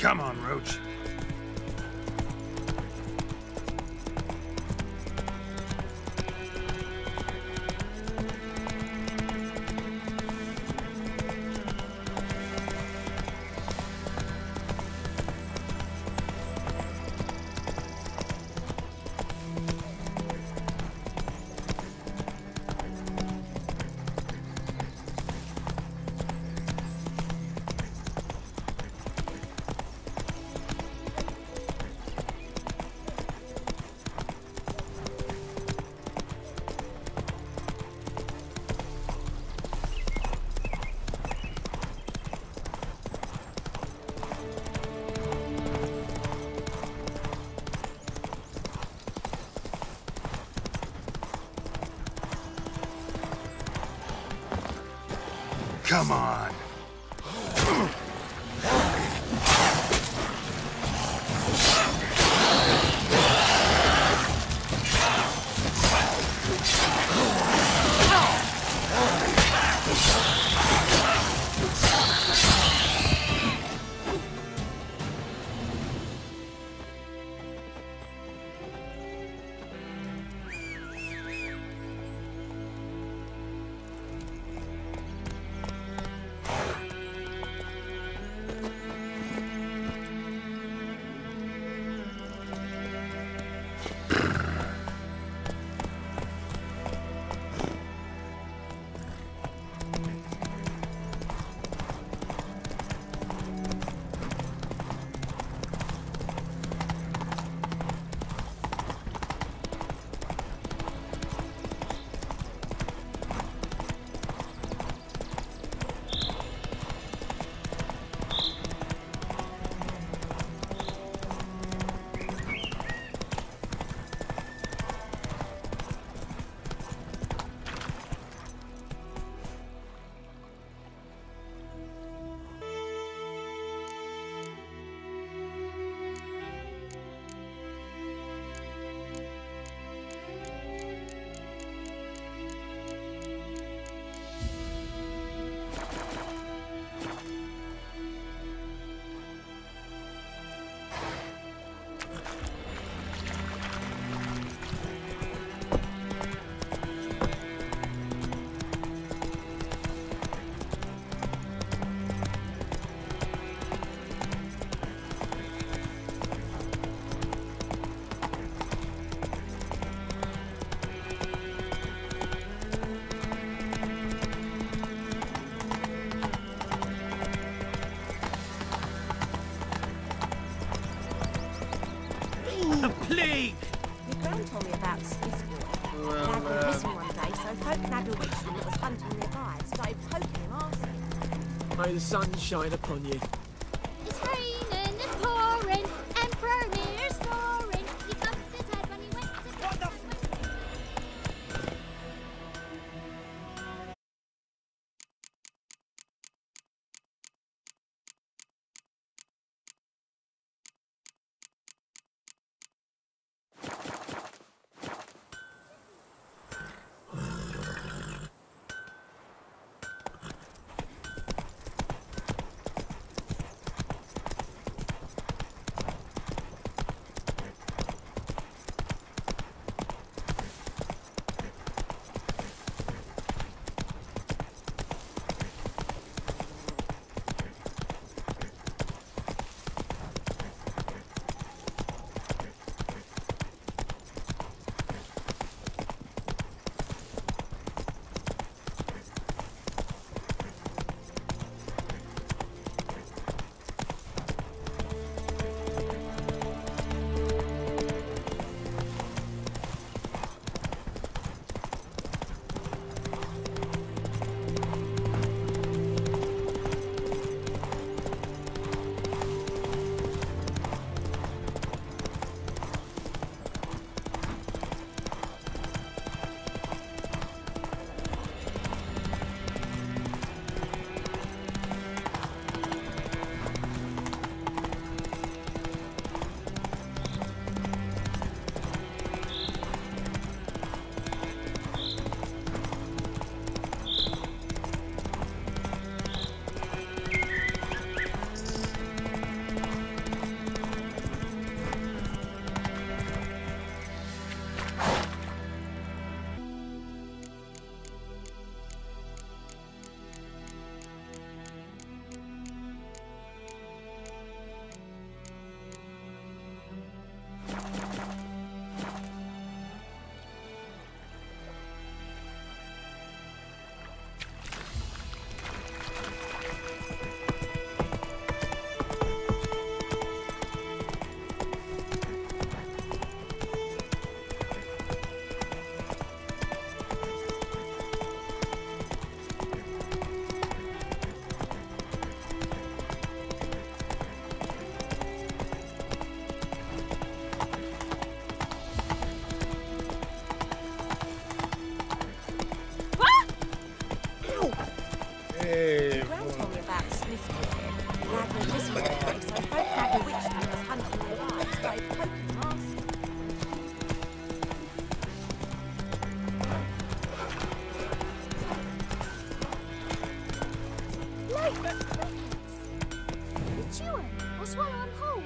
Come on, Roach. Come on. A plague! Your gran told me about Skizwater. Dad went missing one day, so folk nabbed a witchman that was hunting nearby and started poking him arse. May the sun shine upon you. It's raining, it's pouring, Emperor Mirror's snoring. He bumped his head when he went to bed. Gran told me about Smithwood. Lad was missing one day, so folk had bewitched him and was hunting nearby. Started poking him, asking. Like crickets. You chew 'em or swallow 'em whole.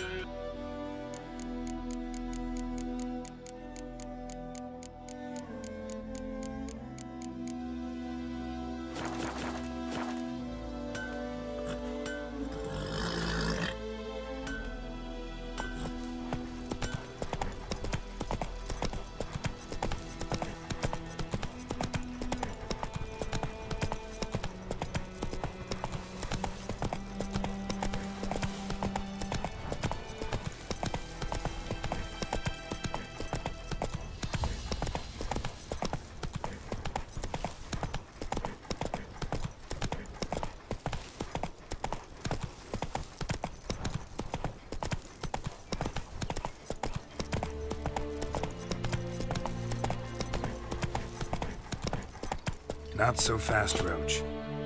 Not so fast, Roach.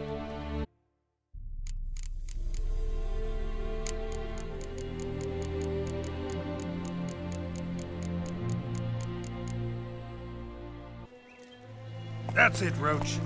That's it, Roach.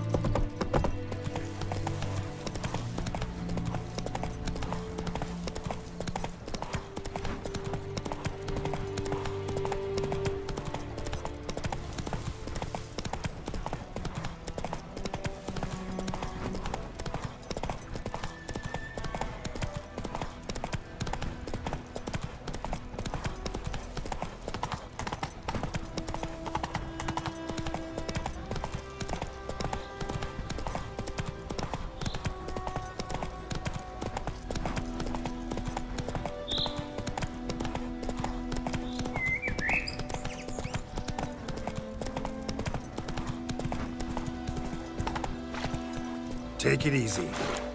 Take it easy.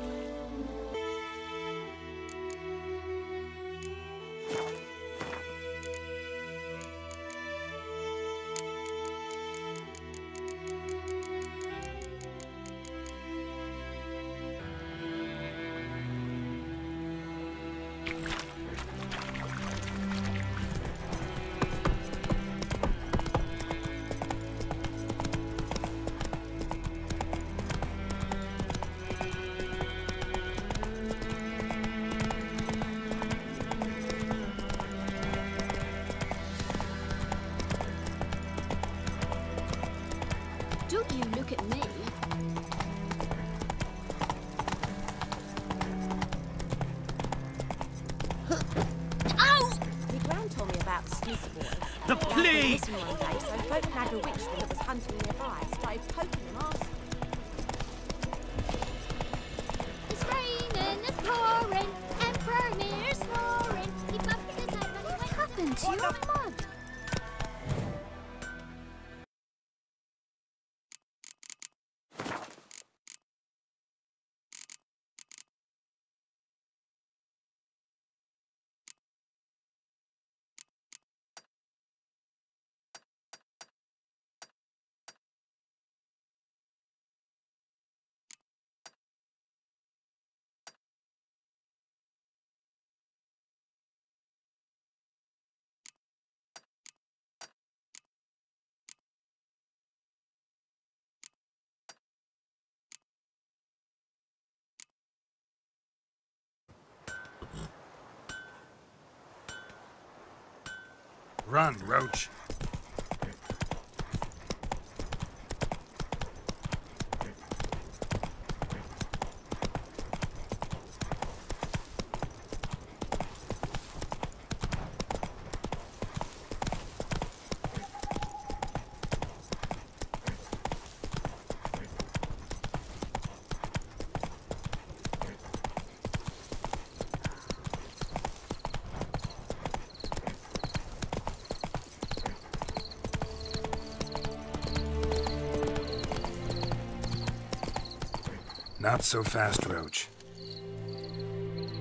Don't you look at me. Ow! My Gran told me about Smithwood. The Lad was plague! missing one day, so folk had bewitched him that was hunting nearby. Started poking him, asking. It's raining, it's pouring, Emperor Mirror's snoring. He bumped his head when he went. What happened to your mug? Run, Roach. Not so fast, Roach.